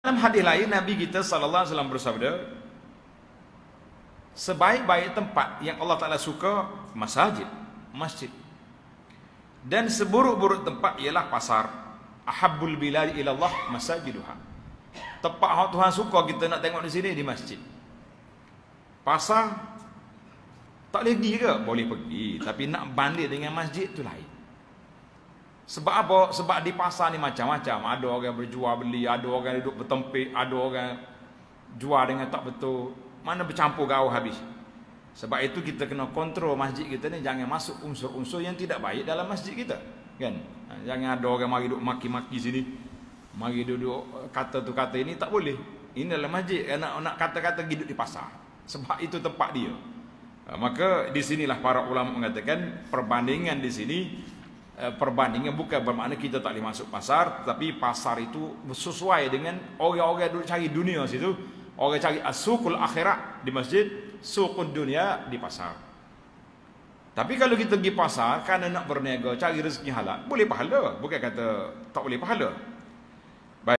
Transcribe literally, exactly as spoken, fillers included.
Dalam hadis lain Nabi kita sallallahu alaihi wasallam bersabda, sebaik-baik tempat yang Allah Taala suka masjid, masjid. Dan seburuk-buruk tempat ialah pasar. Ahabbul bilad ila Allah masajiduha. Tempat yang Tuhan suka kita nak tengok di sini di masjid. Pasar tak boleh pergi ke? Boleh pergi, tapi nak banding dengan masjid tu lain. Sebab apa? Sebab di pasar ni macam-macam. Ada orang berjual beli, ada orang duduk bertempik, ada orang jual dengan tak betul. Mana bercampur gaul habis. Sebab itu kita kena kontrol masjid kita ni, jangan masuk unsur-unsur yang tidak baik dalam masjid kita, kan? Jangan ada orang mari duduk maki-maki sini, mari duduk kata tu kata ini, tak boleh. Ini dalam masjid, nak nak kata-kata hidup di pasar. Sebab itu tempat dia. Maka di sinilah para ulama mengatakan perbandingan di sini, perbandingan bukan bermakna kita tak boleh masuk pasar, tapi pasar itu sesuai dengan orang-orang duduk cari dunia situ. Orang cari as-suqul akhirat di masjid, suqud dunia di pasar. Tapi kalau kita pergi pasar kerana nak berniaga, cari rezeki halal, boleh pahala. Bukan kata tak boleh pahala.